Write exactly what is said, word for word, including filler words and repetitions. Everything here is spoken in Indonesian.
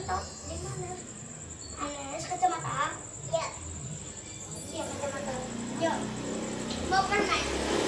toh? Di mana? Anes kacamata. Ya. Iya kacamata. Yuk. Mau permen.